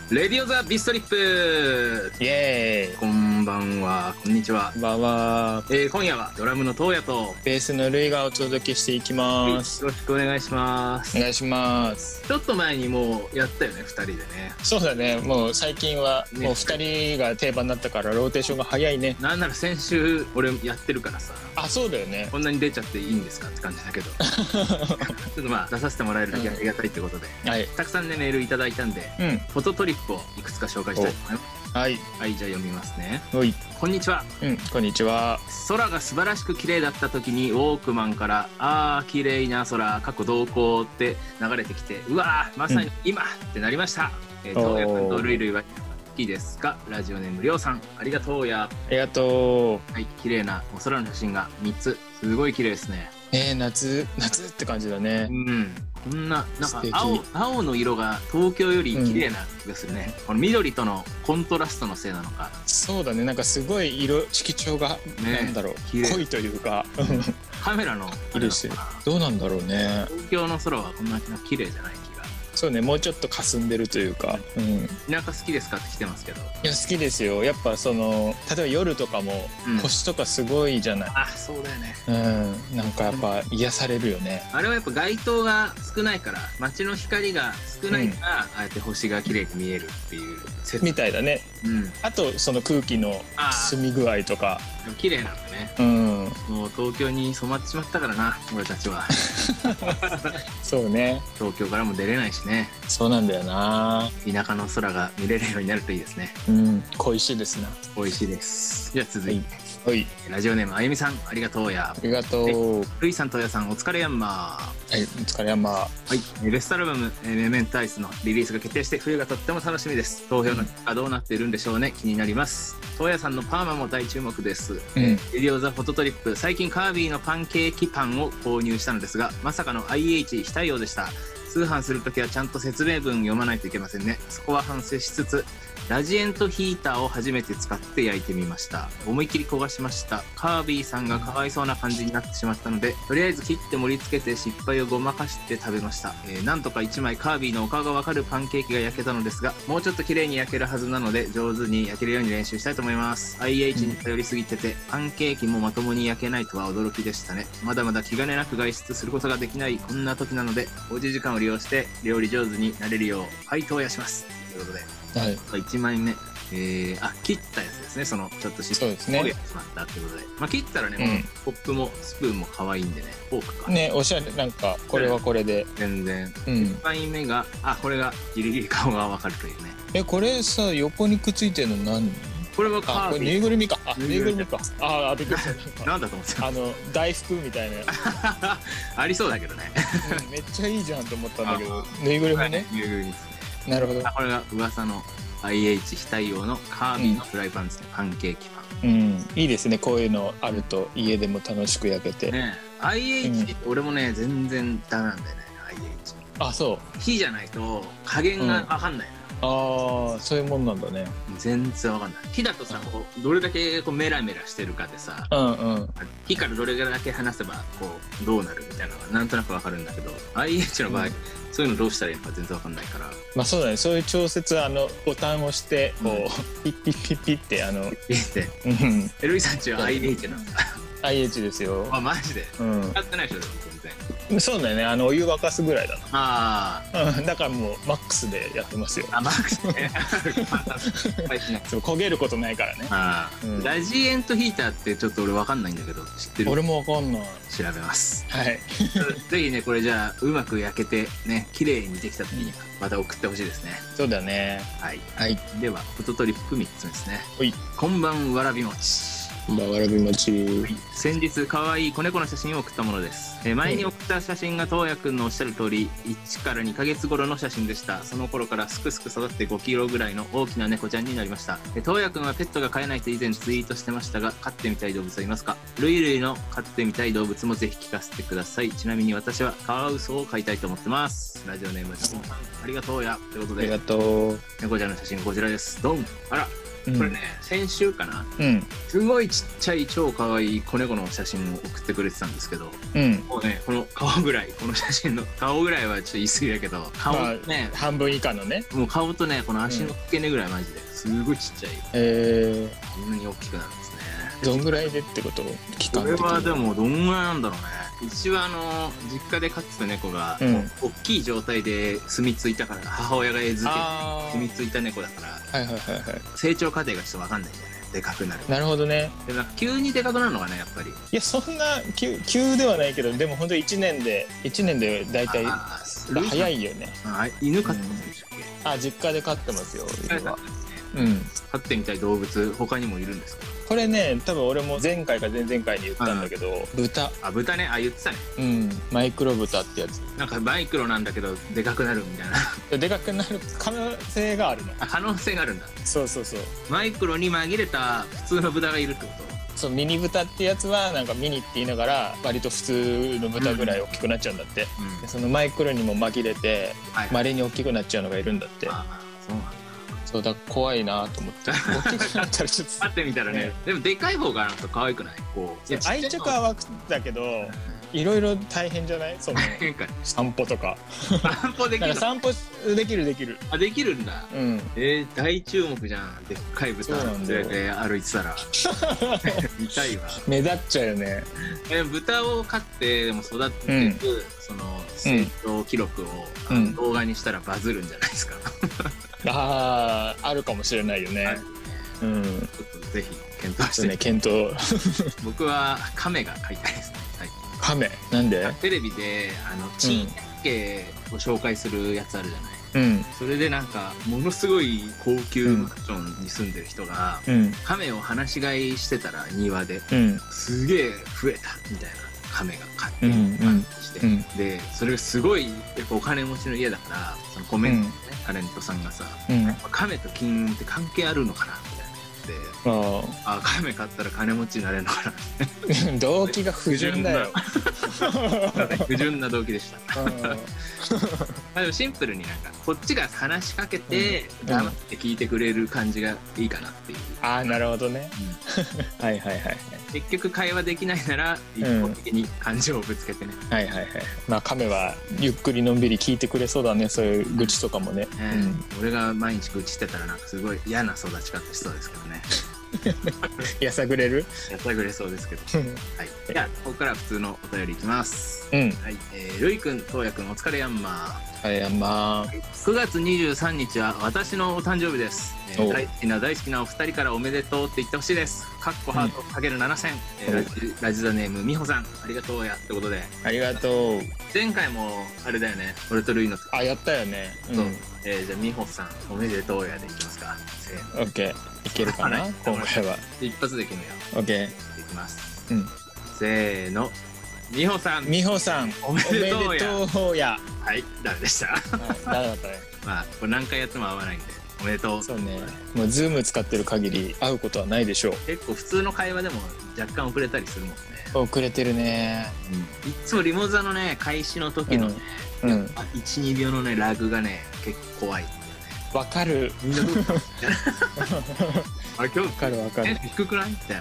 レディオザビストリップ。 イエーイ。 こんばんは、こんにちは。 こんばんは。 今夜はドラムのトウヤとベースのルイがお届けしていきます。 よろしくお願いします。 お願いします。 ちょっと前にもうやったよね、2人でね。 そうだね。もう最近はもう2人が定番になったからローテーションが早いね。 なんなら先週俺やってるからさ。 あ、そうだよね。 こんなに出ちゃっていいんですかって感じだけどちょっとまあ出させてもらえるだけありがたいってことで、 はい、 たくさんねメールいただいたんで、フォトトリップをいくつか紹介したいと思います。はい、はい、じゃあ読みますね。こんにちは。 こんにちは。 空が素晴らしく綺麗だった時にウォークマンから「あー綺麗な空過去同行」って流れてきて、うわーまさに今、ってなりました。トウヤ君とルイルイは好きですか？ラジオネームりょうさん、ありがとうや。 ありがとう。 はい、綺麗なお空の写真が3つ、すごい綺麗ですね。 夏って感じだね。 こんななんか青の色が東京より綺麗な気がするね。この緑とのコントラストのせいなのか。 そうだね。なんかすごい色調が、なんだろう、濃いというかカメラの色してどうなんだろうね。 東京の空はこんな綺麗じゃない。 そうね、もうちょっと霞んでるというか。 田舎好きですかって来てますけど。 いや好きですよ。やっぱ例えば夜とかも星とかすごいじゃない。 あ、そうだよね。 なんかやっぱ癒されるよね。 あれはやっぱ街灯が少ないから、街の光が少ないから、あえて星が綺麗に見えるっていう説みたいだね。あとその空気の澄み具合とか綺麗なんだね。もう東京に染まってしまったからな、俺たちは。 そうね。 東京からも出れないしね。 そうなんだよな。 田舎の空が見れるようになるといいですね。 恋しいですな。 恋しいです。じゃあ続いて、ラジオネームあゆみさん、ありがとうや。 ありがとう。 ルイさんとやさん、お疲れやんま。 はい、お疲れやんま。はい、 ベストアルバムメメントアイスのリリースが決定して冬がとっても楽しみです。投票の結果どうなっているんでしょうね、気になります。トウヤさんのパーマも大注目です。レディオザフォトトリップ、最近カービィのパンケーキパンを購入したのですが、まさかの IH 非対応でした。通販するときはちゃんと説明文読まないといけませんね。そこは反省しつつ、ラジエントヒーターを初めて使って焼いてみました。思いっきり焦がしました。カービィさんがかわいそうな感じになってしまったので、とりあえず切って盛り付けて失敗をごまかして食べました。なんとか1枚カービィのお顔がわかるパンケーキが焼けたのですが、もうちょっと綺麗に焼けるはずなので上手に焼けるように練習したいと思います。IH に頼りすぎてて、パンケーキもまともに焼けないとは驚きでしたね。まだまだ気兼ねなく外出することができないこんな時なので、おうち時間を利用して料理上手になれるようファイトをやします。ということで、1枚目。切ったやつですね。ちょっとそうですね。 焦げてしまったってことで。切ったらね、コップもスプーンも可愛いんでね、フォークか。 ね、おしゃれ、なんか、これはこれで。 全然。1枚目が、これがギリギリ顔がわかるというね。 これさ、横にくっついてるの何？ これはカービィ。 ぬいぐるみか。ぬいぐるみか。びっくりした。 なんだと思ってた。 大福みたいな。 ありそうだけどね。 めっちゃいいじゃんと思ったんだけど、ぬいぐるみね。 ぬいぐるみですね。 なるほど。 これが噂のIH 非対応のカービィのフライパンですね。パンケーキパン。 いいですね。こういうのあると家でも楽しく焼けて。 IH 俺もね、全然ダメなんだよね。IH。 あ、そう。 火じゃないと加減がわかんない。 そういうもんなんだね。 全然わかんない。火だとさ、どれだけメラメラしてるかでさ、火からどれだけ離せばどうなるみたいなのがなんとなくわかるんだけど、IH の場合、そういうのどうしたらいいのか全然わかんないから。 まあそうだね。そういう調節ボタンを押してピッピッピッピッってエルイさんちは IH なんだ。 IH ですよ。 マジで。使ってないでしょ全然。 そうだよね。お湯沸かすぐらいだな。 だからもうマックスでやってますよ。 マックスね。 焦げることないからね。 ラジエントヒーターってちょっと俺わかんないんだけど、知ってる？ 俺もわかんない。 調べます。 はい。 ぜひね、これじゃあうまく焼けてね、綺麗にできた時にまた送ってほしいですね。 そうだね。 はい。ではフォトトリップ3つ目ですね。こんばんわらび餅。 わらび餅。 先日可愛い子猫の写真を送ったものです。前に送った写真がトウヤくんのおっしゃる通り1から2ヶ月頃の写真でした。その頃からすくすく育って5キロぐらいの大きな猫ちゃんになりました。トウヤくんはペットが飼えないと以前ツイートしてましたが、飼ってみたい動物はいますか？ルイルイの飼ってみたい動物もぜひ聞かせてください。ちなみに私はカワウソを飼いたいと思ってます。ラジオネームタコさん、ありがとうや。ということで、 ありがとう。 猫ちゃんの写真こちらです。ドン。あら、 これね、先週かな、すごいちっちゃい超可愛い子猫の写真を送ってくれてたんですけど、もうね、この顔ぐらい、この写真の顔ぐらいはちょっと言い過ぎだけど、顔ね、 半分以下のね、 もう顔とね、この足の付け根ぐらいマジですごいちっちゃい。こんなに大きくなるんですね。 どんぐらいでってこと？期間的に。 これはでもどんぐらいなんだろうね。一応実家で飼ってた猫が、大きい状態で住み着いたから、母親が餌付けて住み着いた猫だから、成長過程がちょっと分かんないんだよね。でかくなる。 なるほどね。 でなんか急にでかくなるのがね、やっぱり。いや、そんな急ではないけど、でも本当1年で大体早いよね。 犬飼ってますでしたっけ？実家で飼ってますよ、犬は。 飼ってみたい動物他にもいるんですか？ これね、多分俺も前回か前々回に言ったんだけど、豚。 豚ね、言ってたね。 マイクロ豚ってやつ。 なんかマイクロなんだけどでかくなるみたいな。 でかくなる可能性があるの。 可能性があるんだ。 そうマイクロに紛れた普通の豚がいるってこと？ そう、ミニ豚ってやつはなんかミニって言いながら割と普通の豚ぐらい大きくなっちゃうんだって、でそのマイクロにも紛れて稀に大きくなっちゃうのがいるんだって。 そうなんだ。 そうだ、怖いなと思って大きくなったらちょっと会ってみたらね、でもでかい方がなんか可愛くない？こう愛着は湧くんだけど、いろいろ大変じゃない？その散歩とか。 散歩できる？ 散歩できる。 できるんだ。大注目じゃん。でっかい豚連れて歩いてたら見たいわ。 目立っちゃうよね。 豚を飼ってでも育てていくその成長記録を動画にしたらバズるんじゃないですか。 あるかもしれないよね。 ちょっとぜひ検討して。 検討。 僕は亀が飼いたいですね。 亀なんで？ テレビで珍百景を紹介するやつあるじゃない。それでなんかものすごい高級マンションに住んでる人が亀を放し飼いしてたら庭ですげえ増えたみたいな亀が飼ってしてでそれがすごいやっぱお金持ちの家だからそのコメントねタレントさんがさ亀と金運って関係あるのかなみたいな。亀買ったら金持ちになれるのかな。 動機が不純だよ。 不純な動機でした。でもシンプルになんかこっちが話しかけて黙って聞いてくれる感じがいいかなっていう。 なるほどね。 結局会話できないなら一方的に感情をぶつけてね。 まあ亀はゆっくりのんびり聞いてくれそうだね。そういう愚痴とかもね。 俺が毎日愚痴ってたらなんかすごい嫌な育ち方しそうですけどね。 やさぐれる？ やさぐれそうですけど。じゃあここから普通のお便りいきます。るいくん、とうやくん、お疲れヤンマー。9月23日は私のお誕生日です。大好きなお二人からおめでとうって言ってほしいです。かっこハートかける7000。ラジザネームみほさん、ありがとうやってことで。 ありがとう。 前回もあれだよね。俺とるいの。 やったよね。 じゃあみほさんおめでとうやでいきますか。 オッケー。いけるかな今回は。 一発でいけるよ。 オッケー。 いきます。せーの。みほさんおめでとうや。 はい、ダメでした。 ダメだったね。 まあこれ何回やっても合わないんでおめでとう。 そうね。もうズーム使ってる限り会うことはないでしょう。 結構普通の会話でも若干遅れたりするもんね。 遅れてるね。 いつもリモザのね開始の時のね1,2 秒のねラグがね結構怖いんだよね。 わかる。 みんなどうかあれ今日わかる低くないみたいな。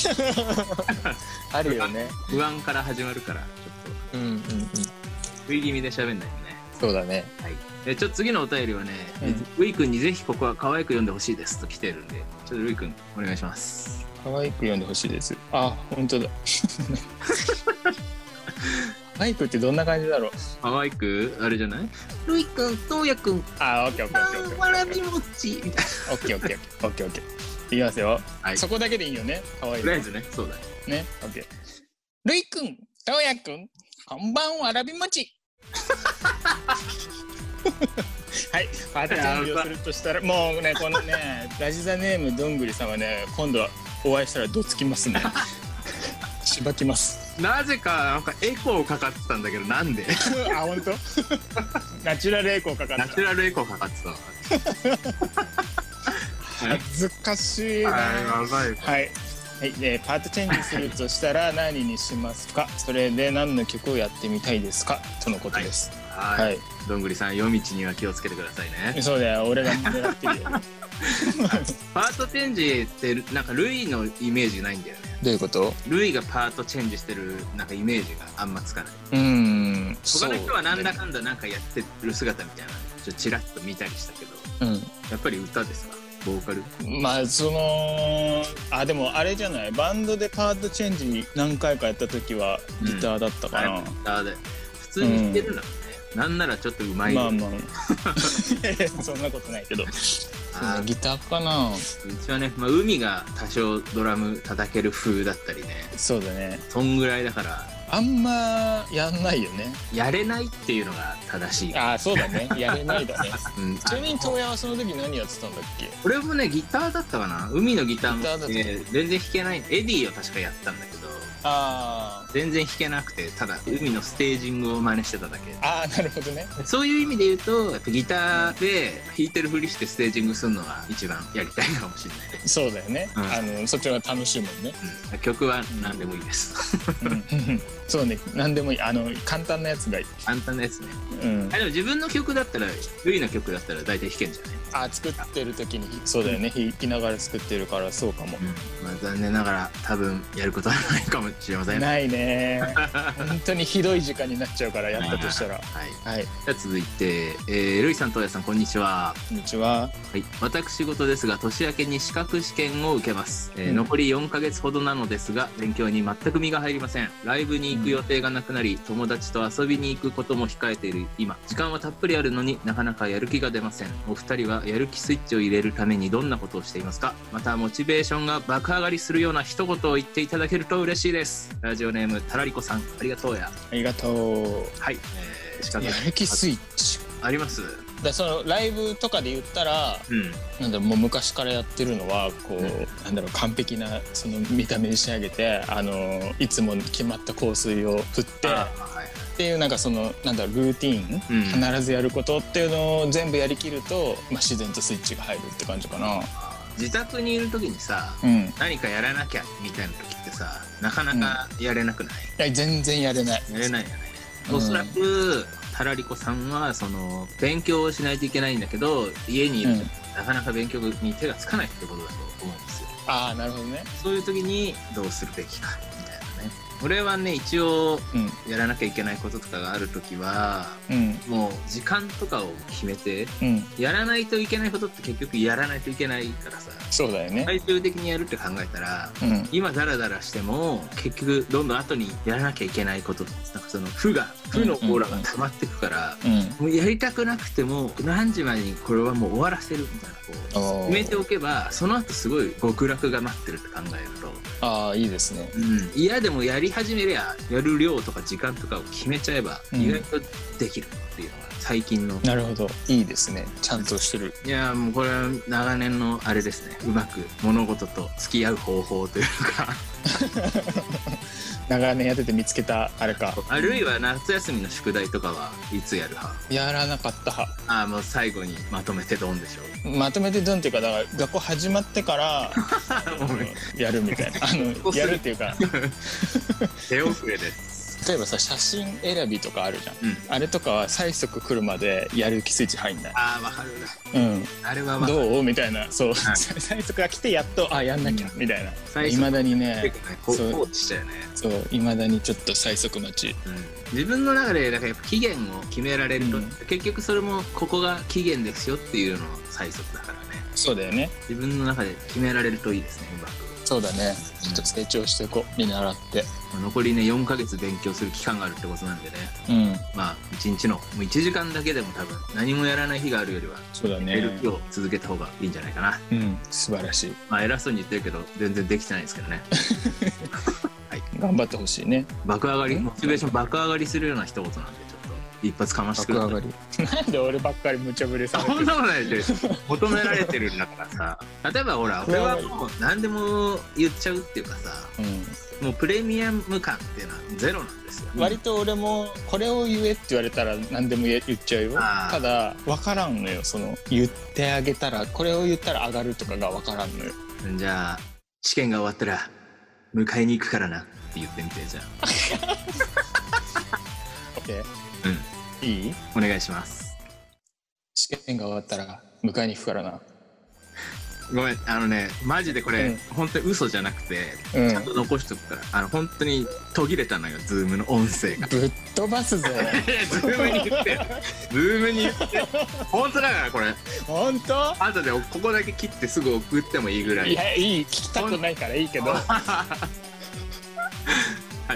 あるよね。 不安から始まるからちょっと食い気味で喋んないよね。 そうだね。 ちょっと次のお便りはね、ルイくんにぜひここは可愛く読んでほしいですと来てるんで、ちょっとルイくんお願いします。 可愛く読んでほしいです。本当だ。可愛くってどんな感じだろう。 可愛くあれじゃない？ルイくん、とうやくん。 オッケー。 わらび餅みたいな。 オッケー。いきますよ。そこだけでいいよね。可愛い。 とりあえずね、そうだね。オッケー。ルイくん、とうやくん、こんばんわらび餅。はい、パートチェンジをするとしたらもうねこのねラジザネームどんぐりさんはね今度はお会いしたらどつきますね。しばきます。 なぜかなんかエコーかかってたんだけどなんで？ 本当？ナチュラルエコーかかってた。 ナチュラルエコーかかってた。 恥ずかしいな。はい。パートチェンジするとしたら何にしますか？それで何の曲をやってみたいですか？とのことです。 はい。 どんぐりさん、夜道には気をつけてくださいね。 そうだよ、俺が狙ってるよ。 パートチェンジってなんかルイのイメージないんだよね。 どういうこと？ ルイがパートチェンジしてるなんかイメージがあんまつかない。他の人はなんだかんだなんかやってる姿みたいなちらっと見たりしたけど、やっぱり歌ですか？ボーカル？ まあでもあれじゃない、バンドでパートチェンジ何回かやった時はギターだったかな。 ギターで普通に弾けるのね。なんならちょっとうまい。 まあそんなことないけど。ギターかな。 うちはね、海が多少ドラム叩ける風だったりね。 そうだね。 そんぐらいだからあんまやんないよね。 やれないっていうのが正しい。 そうだね、やれないだね。ちなみに東野はその時何やってたんだっけ？ 俺もねギターだったかな。海のギターも全然弾けない。エディを確かやったんだけど、全然弾けなくて、ただ海のステージングを真似してただけ。 なるほどね。 そういう意味で言うとやっぱギターで弾いてるふりしてステージングするのが一番やりたいかもしれない。 そうだよね、そっちの方が楽しいもんね。 曲は何でもいいです。 そうね、何でもいい。簡単なやつがいい。 簡単なやつね。でも自分の曲だったら、ルイの曲だったら大体弾けんじゃない？ 作ってる時に。そうだよね、弾きながら作ってるからそうかも。 残念ながら多分やることはないかもしれません。 ないね。本当にひどい時間になっちゃうから、やったとしたら。 はい。じゃあ続いて、ルイさん、東野さん、こんにちは。 こんにちは。 はい。私事ですが、年明けに資格試験を受けます。残り4ヶ月ほどなのですが、勉強に全く身が入りません。ライブに行く予定がなくなり、友達と遊びに行くことも控えている今、時間はたっぷりあるのになかなかやる気が出ません。お二人はやる気スイッチを入れるためにどんなことをしていますか？またモチベーションが爆上がりするような一言を言っていただけると嬉しいです。ラジオネームたらりこさん、ありがとうや。 ありがとう。 はい。 やる気スイッチあります？ そのライブとかで言ったら、なんだろう、もう昔からやってるのはこう、なんだろう、完璧なその見た目に仕上げて、いつも決まった香水を振ってっていう、なんかそのなんだろう、ルーティーン、必ずやることっていうのを全部やりきると、自然とスイッチが入るって感じかな。 自宅にいる時にさ、何かやらなきゃみたいな時ってさ、なかなかやれなくない？ いや、全然やれない。 やれないよね。おそらくたらりこさんはその勉強をしないといけないんだけど、家にいるとなかなか勉強に手がつかないってことだと思うんですよ。 なるほどね。 そういう時にどうするべきかみたいなね。俺はね、一応やらなきゃいけないこととかがある時は、もう時間とかを決めて、やらないといけないことって結局やらないといけないからさ。 そうだよね。 最終的にやるって考えたら、今ダラダラしても結局どんどん後にやらなきゃいけないこと、なんかその負のオーラが溜まってくから、もうやりたくなくても何時までにこれはもう終わらせるみたいな、こう決めておけば、その後すごい極楽が待ってるって考えると、 いいですね。 嫌でもやり始めりゃ、やる量とか時間とかを決めちゃえば意外とできるっていうのが最近の。 なるほど、いいですね。ちゃんとしてる。 いや、もうこれは長年のあれですね。うまく物事と付き合う方法というか長年やってて見つけたあれか。 あるいは夏休みの宿題とかはいつやる派？ やらなかった派。 もう最後にまとめてドンでしょ。 まとめてドンっていうか、だから学校始まってからやるみたいな。やるっていうか手遅れです。 例えばさ、写真選びとかあるじゃん、あれとかは催促来るまでやる気スイッチ入んない。 わかるな。あれはどうみたいな。そう、催促が来てやっとやんなきゃみたいな。いまだにね、 放置しちゃうよね。 そう、いまだにちょっと催促待ち。 自分の中でだからやっぱ期限を決められると、結局それもここが期限ですよっていうのを催促だからね。 そうだよね。 自分の中で決められるといいですね、うまく。 そうだね。ちょっと成長していこう、見習って。 残りね、4ヶ月勉強する期間があるってことなんでね。1日のもう1時間だけでも多分何もやらない日があるよりは、 そうだね、 やる気を続けた方がいいんじゃないかな。 素晴らしい。 偉そうに言ってるけど全然できてないですけどね。 頑張ってほしいね。 爆上がり、モチベーション爆上がりするような一言なんで、ちょっと一発かましてください。 なんで俺ばっかり無茶ぶりされてる。 そんなことないで求められてるんだからさ。例えばほら、俺はもう何でも言っちゃうっていうかさ、もうプレミアム感っていうのはゼロなんですよ。 割と俺もこれを言えって言われたら何でも言っちゃうよ。ただ分からんのよ。その言ってあげたら、これを言ったら上がるとかが分からんのよ。 じゃあ試験が終わったら迎えに行くからなって言ってみて。じゃあオッケー。 いい？ お願いします。 試験が終わったら迎えに行くからな。 ごめん、マジでこれ、本当に嘘じゃなくて、ちゃんと残しとくから、本当に途切れたのよ、ズームの音声が。 ぶっ飛ばすぜ。 ズームに言ってよ。ズームに言って。本当だから、これ。 本当？ 後でここだけ切ってすぐ送ってもいいぐらい。 いや、いい、聞きたくないからいいけど。 はい、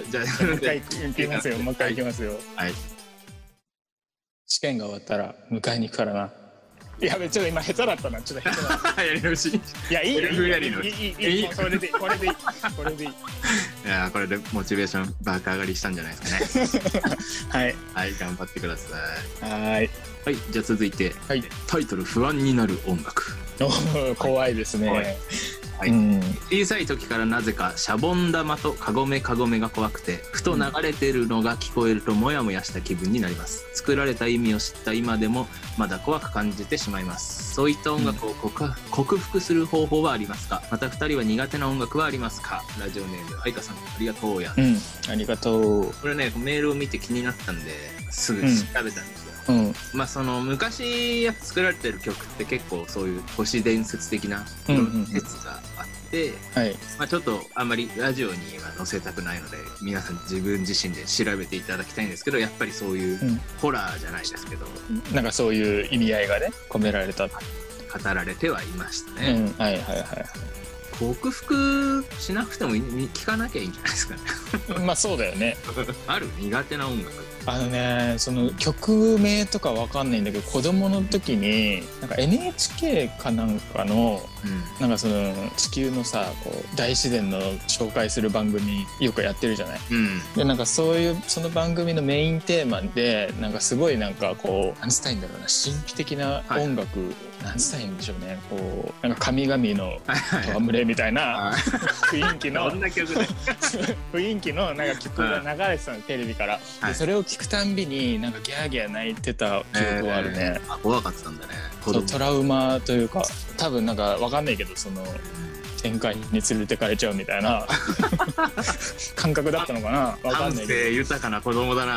じゃあ、 もう一回行きますよ、もう一回行きますよ。 はい。 試験が終わったら迎えに行くからな。やべ、ちょっと今下手だったな。ちょっと下手だった。 やり直し。 いや、いいよ、いいよ、 やり直し。 いい、それでいい、これでいい、これでいい。 いや、これでモチベーション爆上がりしたんじゃないですかね。 はい。 はい、頑張ってください。 はい。 はい、じゃあ続いて、 はい、 タイトル不安になる音楽。 怖いですね。 はい、小さい時からなぜかシャボン玉とカゴメカゴメが怖くて、ふと流れてるのが聞こえるとモヤモヤした気分になります。作られた意味を知った今でもまだ怖く感じてしまいます。そういった音楽を克服する方法はありますか？また2人は苦手な音楽はありますか？ラジオネームあいかさん、ありがとうや。 ありがとう。 これね、メールを見て気になったんですぐ調べたんですよ。まあその昔やっぱ作られてる曲って結構そういう都市伝説的な説があって、まあちょっとあんまりラジオには載せたくないので皆さん自分自身で調べていただきたいんですけど、やっぱりそういうホラーじゃないですけど、 なんかそういう意味合いがね込められた、語られてはいましたね。克服しなくても聞かなきゃいいんじゃないですかね。 まあそうだよね。 ある苦手な音楽。 その曲名とかわかんないんだけど、子供の時になんか NHK かなんかの、なんかその地球のさこう大自然の紹介する番組よくやってるじゃない。でなんかそういうその番組のメインテーマでなんかすごいなんかこう何つったらいいんだろうな、神秘的な音楽、何つったらいいんでしょうね。こうなんか神々の戯れみたいな雰囲気の雰囲気のなんか曲が流れてたの、テレビから。でそれを聞くたんびになんかギャーギャー泣いてた記憶はあるね。 怖かったんだね。 トラウマというか、多分なんかわかんないけどその展開に連れてかれちゃうみたいな感覚だったのかな。わかんないけど。 感性豊かな子供だな。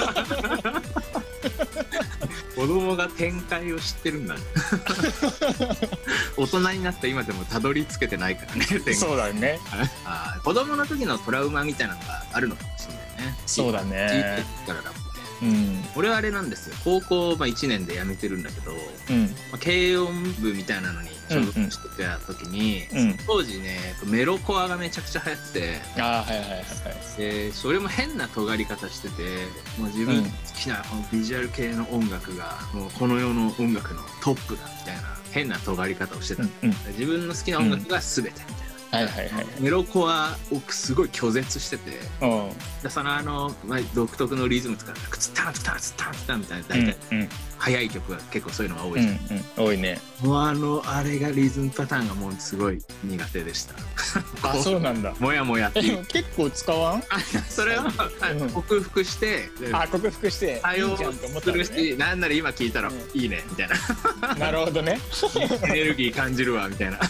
子供が展開を知ってるんだね。大人になった今でもたどり着けてないからね。 そうだね。 子供の時のトラウマみたいなのがあるのかもしれないね。 そうだね。 俺はあれなんですよ。高校1年で辞めてるんだけど、軽音部みたいなのに所属してた時に、当時ねメロコアがめちゃくちゃ流行ってて、それも変な尖り方してて、もう自分好きなこのビジュアル系の音楽がもうこの世の音楽のトップだみたいな変な尖り方をしてた。自分の好きな音楽が全てみたいな。メロコアをすごい拒絶してて、その独特のリズムとかツッタンツッタンツッタンツッタンみたいな大体速い曲が結構そういうのが多いじゃん。 多いね。 もうあれがリズムパターンがもうすごい苦手でした。 あ、そうなんだ。 もやもやっていう。 結構使わん？ それを克服して、 克服して対応するし、なんなら今聞いたらいいねみたいな。 なるほどね。 エネルギー感じるわみたいな。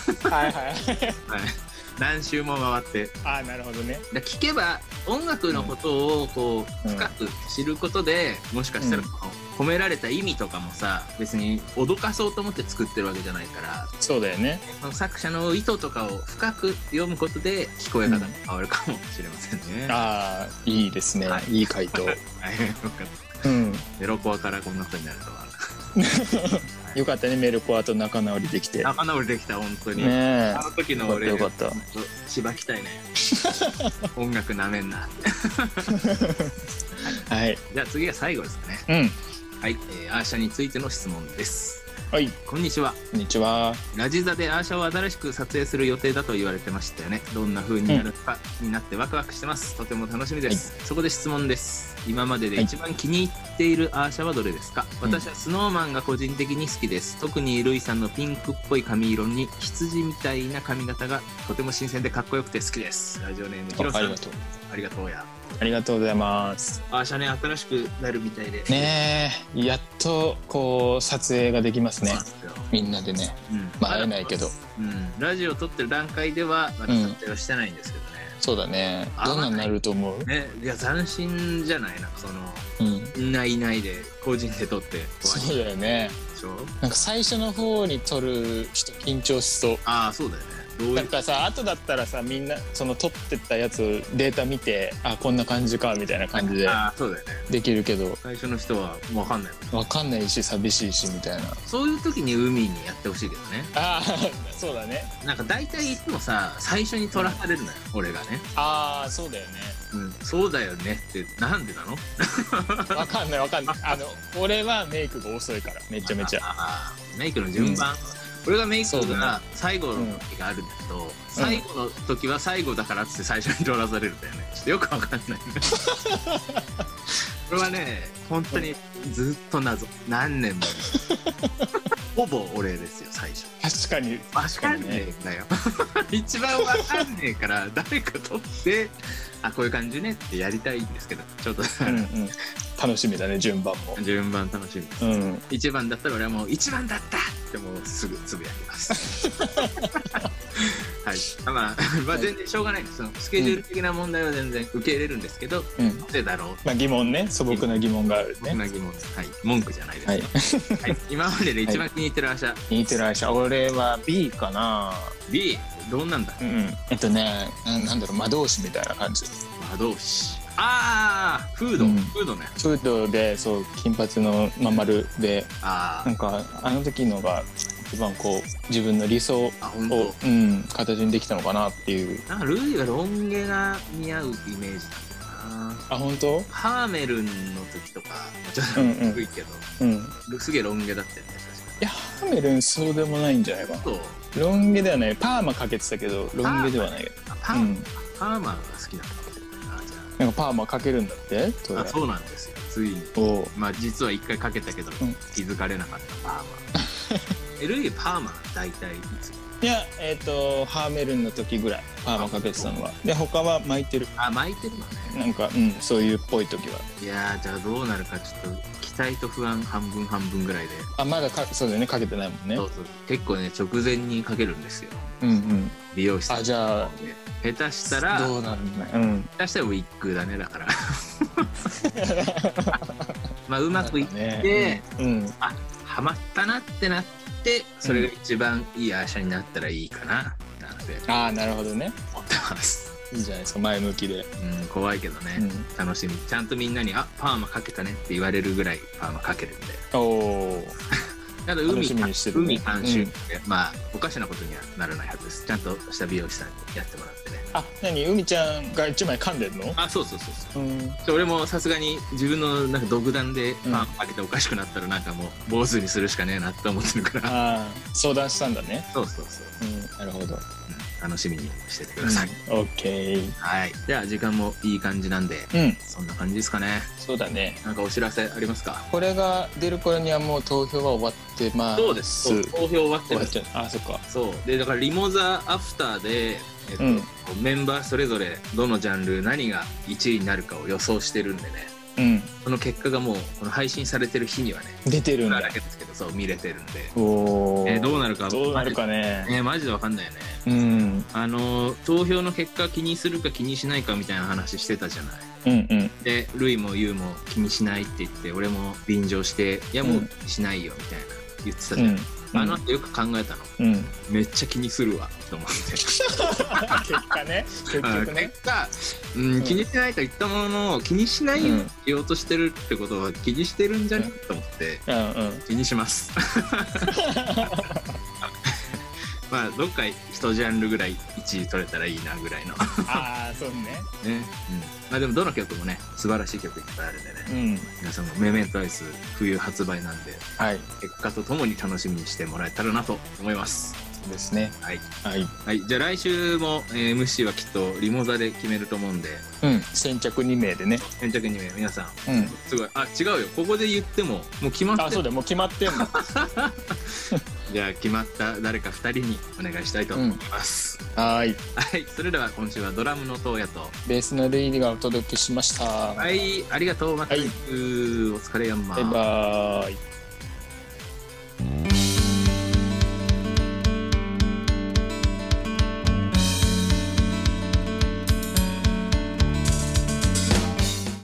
何周も回って。 なるほどね。 聞けば音楽のことをこう深く知ることで、もしかしたら込められた意味とかもさ、別に脅かそうと思って作ってるわけじゃないから。 そうだよね。 その作者の意図とかを深く読むことで聞こえ方が変わるかもしれませんね。 いいですね。いい回答。よかった。 メロコアからこんなことになるとは。 よかったね、メルコアと仲直りできて。 仲直りできた、本当に。あの時の俺、よかった。しばきたいね。音楽なめんな。はい。じゃあ次が最後ですかね。はい、アーシャについての質問です。はい、こんにちは。 こんにちは。 ラジザでアーシャを新しく撮影する予定だと言われてましたよね。どんな風になるかになってワクワクしてます。とても楽しみです。そこで質問です。今までで一番気に入っているアーシャはどれですか？私はスノーマンが個人的に好きです。特にルイさんのピンクっぽい髪色に羊みたいな髪型がとても新鮮でかっこよくて好きです。ラジオネームヒロさん、ありがとうや。 ありがとうございます。 アーシャね、新しくなるみたいでねえ、やっとこう撮影ができますね。みんなでね、会えないけど、 ラジオ撮ってる段階ではまだ撮影はしてないんですけどね。 そうだね。どんなになると思う？ ね、いや斬新じゃない、なんかその、みんないないで個人で撮ってそうだよね。なんか最初の方に撮る人緊張しそう。 ああそうだよね。 なんかさ、後だったらさ、みんなその撮ってたやつデータ見て、あ、こんな感じかみたいな感じでできるけど、 最初の人は分かんない分かんないし寂しいしみたいな。 そういう時に海にやってほしいけどね。 ああそうだね。 なんか大体いつもさ、最初に撮らされるのよ、俺がね。 ああそうだよね。 そうだよねってなんでなの？ 分かんない分かんない。俺はメイクが遅いから、めちゃめちゃ。 メイクの順番、俺がメイクが最後の時があるんだけど、最後の時は最後だからっつって最初に撮らされるんだよね。ちょっとよくわかんない。これはね、本当にずっと謎。何年も。ほぼ俺ですよ、最初。 確かに。 わかんねえんだよ。一番わかんねえから、誰か撮って、あ、こういう感じねってやりたいんですけど、ちょっと楽しみだね、順番も。 順番楽しみです。1番だったら俺はもう1番だったってもうすぐつぶやきます。はい。まあ全然しょうがないです。そのスケジュール的な問題は全然受け入れるんですけど、なぜだろう。 まあ疑問ね、素朴な疑問があるね。 素朴な疑問です。はい。文句じゃないです。はい。今までで一番気に入ってる愛車。 気に入ってる愛車、俺は B かな。 B？ どんなんだ？ なんだろう、魔導士みたいな感じ。 魔導士。ああ、フードね。 フードで、そう、金髪のまん丸で、なんかあの時のが一番こう自分の理想を形にできたのかなっていう。 なんかルイがロン毛が似合うイメージなんだな。 あ、本当？ ハーメルンの時とかちょっと低いけど、すげえロン毛だったよね。 いや、ハーメルンそうでもないんじゃないかな。ロン毛ではない。パーマかけてたけどロン毛ではない。 パーマが好きなの。 なんかパーマかけるんだって。 あ、そうなんですよ。ついに。まあ実は一回かけたけど気づかれなかったパーマ。LA パーマ大体いつ？ いや、ハーメルンの時ぐらいパーマかけてたのは。で、他は巻いてる。 あ、巻いてるのね。 なんかそういうっぽい時は。 いやー、じゃあどうなるかちょっと期待と不安半分半分ぐらいで。 あ、まだそうだよね、かけてないもんね。 そうそう。結構ね、直前にかけるんですよ。美容室。 あ、じゃあ下手したらどうなるんだ。 下手したらウィッグだね、だから。まあうまくいって、あ、ハマったなってなって、それが一番いい愛車になったらいいかな、なんて。 ああ、なるほどね。 思ってます。 いいじゃないですか、前向きで。 怖いけどね、楽しみ。ちゃんとみんなに、あ、パーマかけたねって言われるぐらいパーマかけるんで。おお。ただ海監修ってまあおかしなことにはならないはずです。ちゃんとした美容師さんにやってもらってね。 あ、何、海ちゃんが一枚噛んでんの？ あ、そう。俺もさすがに自分のなんか独断でパーマかけておかしくなったらなんかもう坊主にするしかねえなって思ってるから。 相談したんだね。 そう。 なるほど。 楽しみにしててください。 オッケー。 はい。では時間もいい感じなんで、そんな感じですかね。 そうだね。 なんかお知らせありますか？ これが出る頃にはもう投票は終わってます。 そうです。投票終わってます。 あ、そっか。 そう。でだからリモザアフターで、メンバーそれぞれどのジャンル何が1位になるかを予想してるんでね。その結果がもうこの配信されてる日にはね出てるんだ。 だけですけど、そう見れてるんで。 どうなるかね。マジでわかんないよね。投票の結果気にするか気にしないかみたいな話してたじゃない。でルイもユウも気にしないって言って、俺も便乗していやもうしないよみたいな言ってたじゃん。あの後よく考えたの。めっちゃ気にするわと思って。 結果ね。結果気にしないと言ったものの気にしないようにしようとしてるってことは気にしてるんじゃねと思って気にします。まあどっか一ジャンルぐらい1位取れたらいいなぐらいの。 ああ、そうね。 まあでもどの曲もね素晴らしい曲いっぱいあるんでね、皆さんもメメントアイス冬発売なんで、結果とともに楽しみにしてもらえたらなと思います。 ですね。 はい。じゃあ来週も MC はきっとリモザで決めると思うんで、 先着2名でね。 先着2名皆さん、すごい。あ、違うよ、ここで言ってももう決まってる。 あ、そうだよ、もう決まってんの。 じゃあ決まった誰か2人にお願いしたいと思います。 はい。 それでは今週はドラムのトウヤとベースのルイがお届けしました。 はい、ありがとう。またお疲れやんま。 バイバーイ。